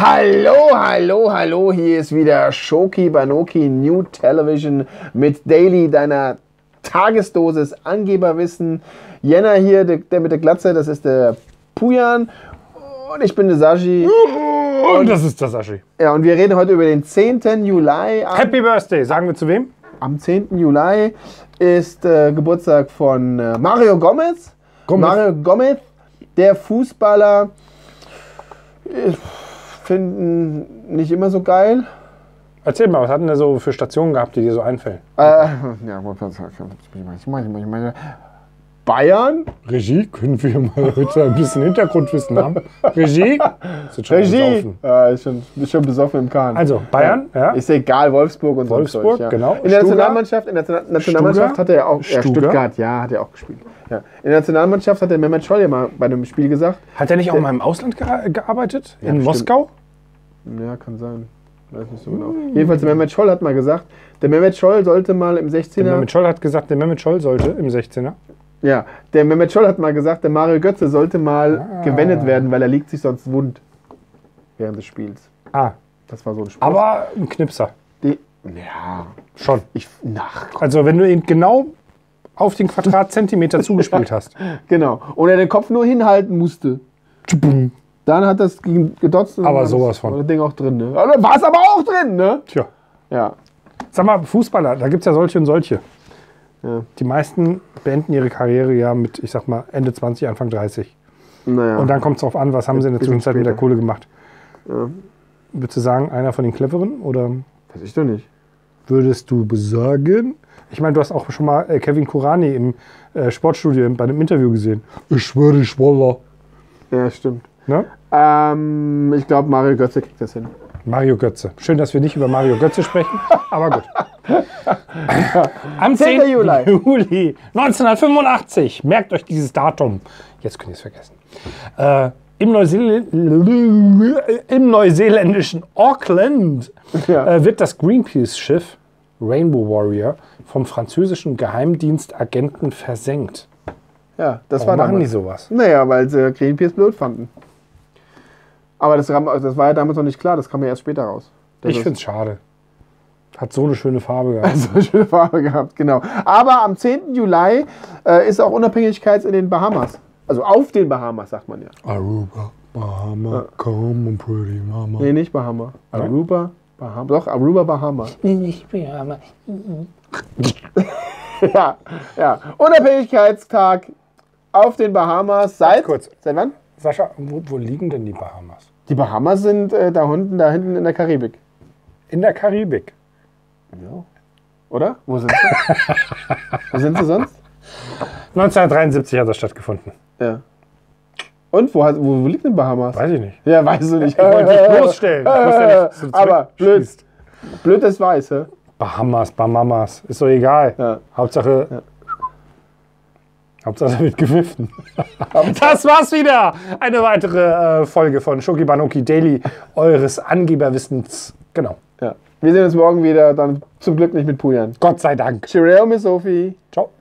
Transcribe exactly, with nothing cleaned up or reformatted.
Hallo, hallo, hallo, hier ist wieder Shoki Banoki New Television mit Daily, deiner Tagesdosis Angeberwissen. Jänner hier, der, der mit der Glatze, das ist der Pujan und ich bin der Sashi. Und, und das ist der Sashi. Ja, und wir reden heute über den zehnten Juli. Am, Happy Birthday, sagen wir zu wem? Am zehnten Juli ist äh, Geburtstag von äh, Mario Gomez. Gomez. Mario Gomez, der Fußballer. Ich finde nicht immer so geil. Erzähl mal, was hat denn der so für Stationen gehabt, die dir so einfällen? Äh, ja, ich meine, ich meine, Bayern? Regie? Können wir mal heute ein bisschen Hintergrundwissen haben? Regie? Ist schon Regie? besoffen. Ja, ist schon, ist schon besoffen im Kahn. Also, Bayern, ja. ja. Ist egal, Wolfsburg und Wolfsburg, so. Wolfsburg, ja. genau. In der Nationalmannschaft, in der Nationalmannschaft hat er auch, ja, Stuttgart, ja, hat er auch gespielt. Ja. In der Nationalmannschaft hat der Mehmet Scholl ja mal bei einem Spiel gesagt. Hat er nicht auch mal im Ausland ge gearbeitet? Ja, in bestimmt. Moskau? Ja, kann sein. Weiß nicht so genau. Mhm. Jedenfalls, der Mehmet Scholl hat mal gesagt, der Mehmet Scholl sollte mal im sechzehner... Der Mehmet Scholl hat gesagt, der Mehmet Scholl sollte im sechzehner. Ja, der Mehmet Scholl hat mal gesagt, der Mario Götze sollte mal ah. gewendet werden, weil er liegt sich sonst wund während des Spiels. Ah. Das war so ein Spruch. Aber ein Knipser. Die, ja. Schon. Ich, nach. Also wenn du ihn genau auf den Quadratzentimeter zugespielt hast. Genau. Und er den Kopf nur hinhalten musste. Dann hat das gedotzt. Und aber sowas von. War das Ding auch drin, ne? War es aber auch drin, ne? Tja. Ja. Sag mal, Fußballer, da gibt es ja solche und solche. Ja. Die meisten beenden ihre Karriere ja mit, ich sag mal, Ende zwanzig, Anfang dreißig. Naja. Und dann kommt es darauf an, was haben sie in der Zwischenzeit mit der Kohle gemacht. Ja. Würdest du sagen, einer von den Cleveren? Oder weiß ich doch nicht. Würdest du besagen? Ich meine, du hast auch schon mal äh, Kevin Kurani im äh, Sportstudio bei einem Interview gesehen. Ich schwöre, ich schwoller. Ja, stimmt. Ne? Ähm, ich glaube, Mario Götze kriegt das hin. Mario Götze. Schön, dass wir nicht über Mario Götze sprechen, aber gut. Am zehnten Juli neunzehnhundertfünfundachtzig, merkt euch dieses Datum, jetzt könnt ihr es vergessen, äh, im, Neuseeland, im neuseeländischen Auckland ja. äh, wird das Greenpeace-Schiff Rainbow Warrior vom französischen Geheimdienstagenten versenkt. Ja, das Warum war machen damals. die sowas? Naja, weil sie Greenpeace blöd fanden. Aber das, das war ja damals noch nicht klar, das kam ja erst später raus. Das ich finde es schade. Hat so eine schöne Farbe gehabt. Hat so eine schöne Farbe gehabt, genau. Aber am zehnten Juli äh, ist auch Unabhängigkeit in den Bahamas. Also auf den Bahamas, sagt man ja. Aruba, Bahama, ja. Come on pretty mama. Nee, nicht Bahama. Aruba, Bahama. Doch, Aruba, Bahama. Nicht Bahama. ja, ja. Unabhängigkeitstag auf den Bahamas seit... Kurz. Seit wann? Sascha, wo, wo liegen denn die Bahamas? Die Bahamas sind äh, da unten, da hinten in der Karibik. In der Karibik? Ja. Oder? Wo sind sie? Wo sind sie sonst? neunzehnhundertdreiundsiebzig hat das stattgefunden. Ja. Und? Wo, wo, wo liegt denn Bahamas? Weiß ich nicht. Ja, weißt du nicht. Ich wollte dich bloßstellen. Ich wusste nicht, dass du aber blöd. Blöd, das weiß, hä? Bahamas, Bahamas. Ist doch egal. Ja. Hauptsache... Ja. Hauptsache wird gepfiffen. Das war's wieder. Eine weitere äh, Folge von Shoki Banoki Daily, eures Angeberwissens. Genau. Ja. Wir sehen uns morgen wieder, dann zum Glück nicht mit Pujan. Gott sei Dank. Cheerio, Miss Sophie. Ciao.